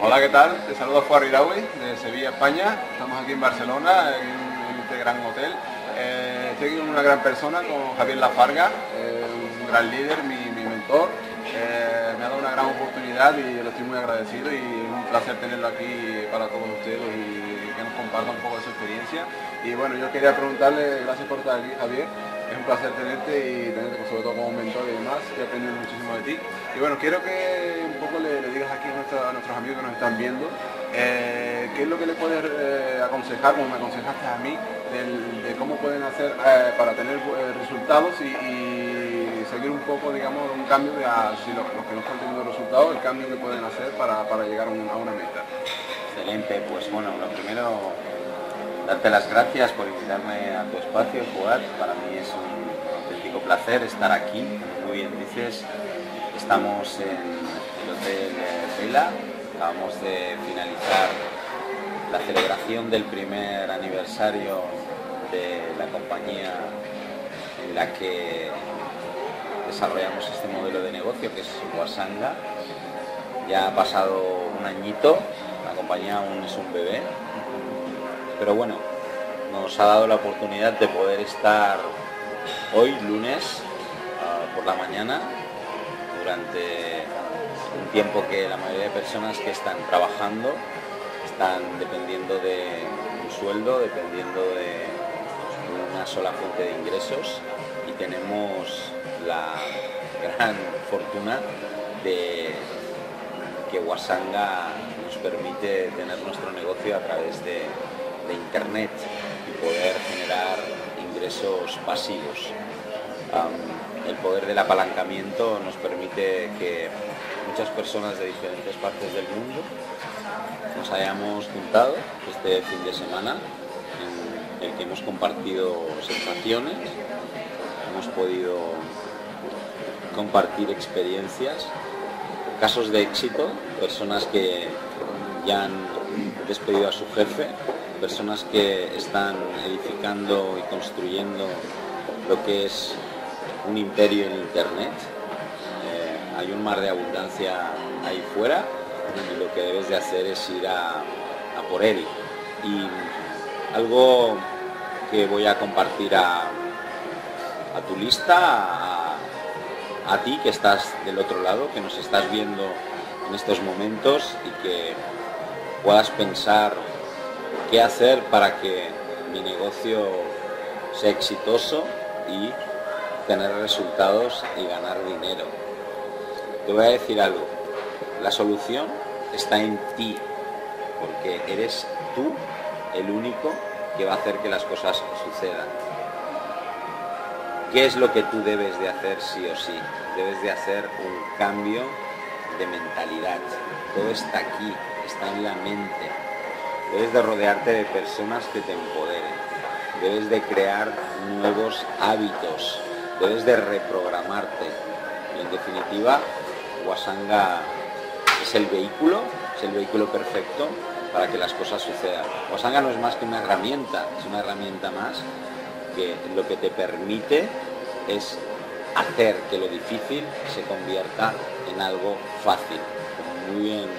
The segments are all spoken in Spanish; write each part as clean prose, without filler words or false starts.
Hola, ¿qué tal? Te saludo Juan Iraui de Sevilla, España. Estamos aquí en Barcelona, en este gran hotel. Estoy con una gran persona, con Javier Lafarga, un gran líder, mi mentor. Me ha dado una gran oportunidad y lo estoy muy agradecido y es un placer tenerlo aquí para todos ustedes y que nos comparta un poco de su experiencia. Y bueno, yo quería preguntarle, gracias por estar aquí, Javier. Es un placer tenerte y tenerte sobre todo como mentor y demás, que he aprendido muchísimo de ti. Y bueno, quiero que un poco le digas aquí a nuestros amigos que nos están viendo, qué es lo que le puedes aconsejar, como me aconsejaste a mí, de cómo pueden hacer para tener resultados y seguir un poco, digamos, un cambio de si los que no están teniendo resultados, el cambio que pueden hacer para llegar a una meta. Excelente, pues bueno, lo primero, darte las gracias por invitarme a tu espacio, Fuad. Para mí es un auténtico placer estar aquí. Como muy bien dices, estamos en el Hotel Vela, acabamos de finalizar la celebración del primer aniversario de la compañía en la que desarrollamos este modelo de negocio, que es Wasanga. Ya ha pasado un añito, la compañía aún es un bebé, pero bueno, nos ha dado la oportunidad de poder estar hoy, lunes, por la mañana, durante un tiempo que la mayoría de personas que están trabajando están dependiendo de un sueldo, dependiendo de una sola fuente de ingresos, y tenemos la gran fortuna de que Wasanga nos permite tener nuestro negocio a través de internet y poder generar ingresos pasivos. El poder del apalancamiento nos permite que muchas personas de diferentes partes del mundo nos hayamos juntado este fin de semana, en el que hemos compartido sensaciones, hemos podido compartir experiencias, casos de éxito, personas que ya han despedido a su jefe, personas que están edificando y construyendo lo que es un imperio en internet. Hay un mar de abundancia ahí fuera y lo que debes de hacer es ir a por él. Y algo que voy a compartir a tu lista, a ti que estás del otro lado, que nos estás viendo en estos momentos y que puedas pensar qué hacer para que mi negocio sea exitoso y tener resultados y ganar dinero. Te voy a decir algo, la solución está en ti, porque eres tú el único que va a hacer que las cosas sucedan. ¿Qué es lo que tú debes de hacer sí o sí? Debes de hacer un cambio de mentalidad. Todo está aquí, está en la mente. Debes de rodearte de personas que te empoderen. Debes de crear nuevos hábitos. Debes de reprogramarte. Y en definitiva, Wasanga es el vehículo perfecto para que las cosas sucedan. Wasanga no es más que una herramienta, es una herramienta más que lo que te permite es hacer que lo difícil se convierta en algo fácil. Como muy bien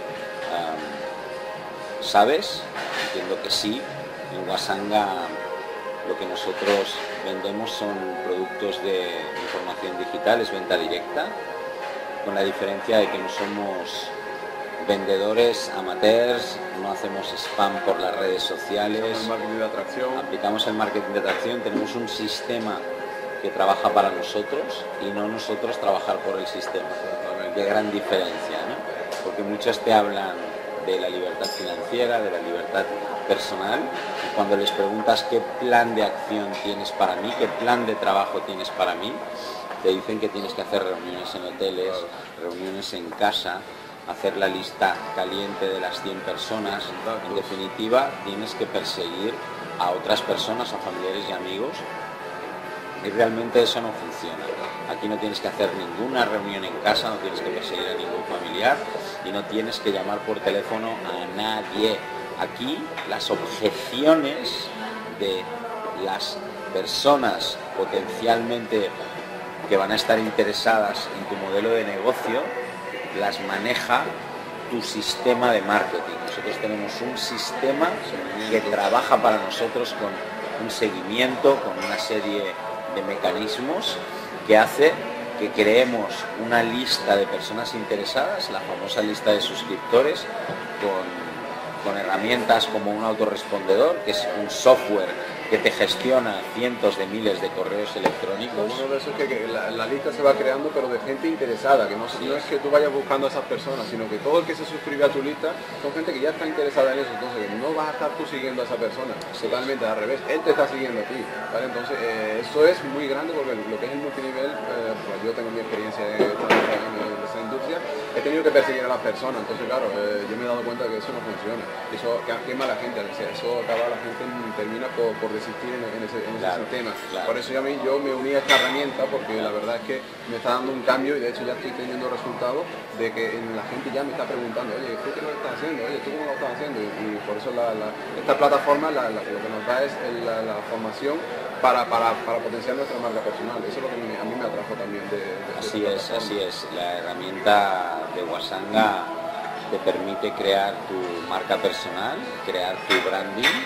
sabes, entiendo que sí, en Wasanga lo que nosotros vendemos son productos de información digital, es venta directa, con la diferencia de que no somos vendedores amateurs, no hacemos spam por las redes sociales, aplicamos el marketing de atracción, tenemos un sistema que trabaja para nosotros y no nosotros trabajar por el sistema. Qué gran diferencia, ¿no? Porque muchos te hablan de la libertad financiera, de la libertad personal, y cuando les preguntas qué plan de acción tienes para mí, qué plan de trabajo tienes para mí, te dicen que tienes que hacer reuniones en hoteles, reuniones en casa, hacer la lista caliente de las 100 personas. En definitiva, tienes que perseguir a otras personas, a familiares y amigos, y realmente eso no funciona. Aquí no tienes que hacer ninguna reunión en casa, no tienes que perseguir a ningún familiar y no tienes que llamar por teléfono a nadie. Aquí las objeciones de las personas potencialmente que van a estar interesadas en tu modelo de negocio las maneja tu sistema de marketing. Nosotros tenemos un sistema que trabaja para nosotros con un seguimiento, con una serie de mecanismos que hace que creemos una lista de personas interesadas, la famosa lista de suscriptores, con herramientas como un autorrespondedor, que es un software que te gestiona cientos de miles de correos electrónicos. Uno de esos es que la lista se va creando, pero de gente interesada, que no es que tú vayas buscando a esas personas, sino que todo el que se suscribe a tu lista son gente que ya está interesada en eso, entonces no vas a estar tú siguiendo a esa persona, totalmente al revés, él te está siguiendo a ti, ¿vale? Entonces eso es muy grande, porque lo que es el multinivel, pues yo tengo mi experiencia en esa industria, he tenido que perseguir a las personas, entonces claro, yo me he dado cuenta de que eso no funciona, eso quema a la gente, eso acaba, la gente termina por desistir en ese sistema. Claro. Por eso yo me uní a esta herramienta, porque la verdad es que me está dando un cambio y de hecho ya estoy teniendo resultados de que la gente ya me está preguntando, oye, ¿tú qué lo estás haciendo? Oye, ¿tú cómo lo estás haciendo? Y por eso esta plataforma lo que nos da es la formación para potenciar nuestra marca personal. Eso es lo que a mí me atrajo también así es. La herramienta de Wasanga te permite crear tu marca personal, crear tu branding,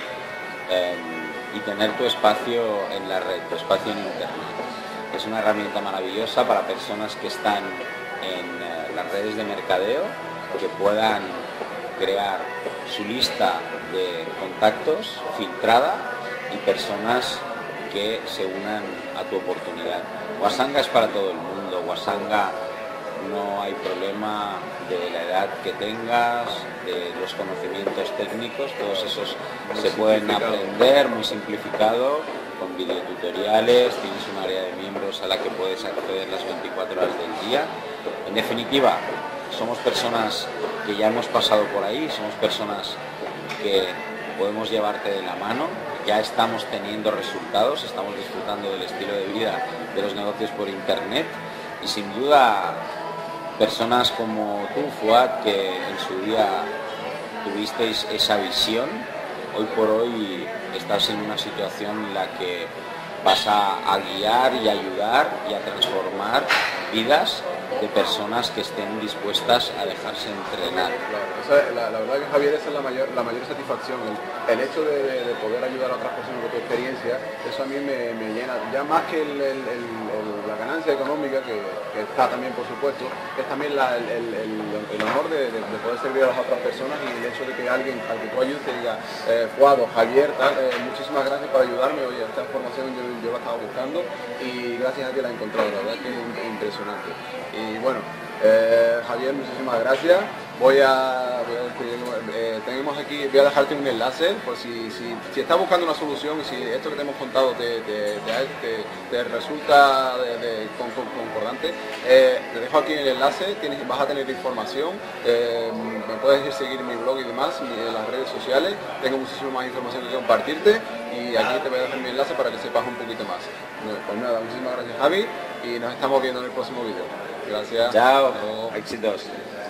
y tener tu espacio en la red, tu espacio en internet. Es una herramienta maravillosa para personas que están en las redes de mercadeo, que puedan crear su lista de contactos filtrada y personas que se unan a tu oportunidad. Wasanga es para todo el mundo. Wasanga no hay problema de la edad que tengas, de los conocimientos técnicos, todos esos se pueden aprender muy simplificado, con videotutoriales, tienes un área de miembros a la que puedes acceder las 24 horas del día. En definitiva, somos personas que ya hemos pasado por ahí, somos personas que podemos llevarte de la mano, ya estamos teniendo resultados, estamos disfrutando del estilo de vida de los negocios por internet y sin duda personas como tú, Fuad, que en su día tuvisteis esa visión, hoy por hoy estás en una situación en la que vas a guiar y ayudar y a transformar vidas de personas que estén dispuestas a dejarse entrenar. Claro, la verdad que Javier, esa es la mayor satisfacción, el hecho de poder ayudar a otras personas con tu experiencia, eso a mí me llena, ya más que la ganancia económica, que está también por supuesto, es también el honor de poder servir a las otras personas y el hecho de que alguien al que tú ayudes te diga, Fuad o Javier, muchísimas gracias por ayudarme, oye, esta información yo la estaba buscando y gracias a ti la he encontrado, la verdad que es impresionante. Y bueno, Javier, muchísimas gracias. Voy a tenemos aquí, voy a dejarte un enlace por si estás buscando una solución y si esto que te hemos contado te resulta concordante, te dejo aquí el enlace, vas a tener información, me puedes seguir en mi blog y demás, en las redes sociales, tengo muchísima más información que compartirte y aquí te voy a dejar mi enlace para que sepas un poquito más. Pues nada, muchísimas gracias Javi y nos estamos viendo en el próximo vídeo. Gracias. Chao, éxitos.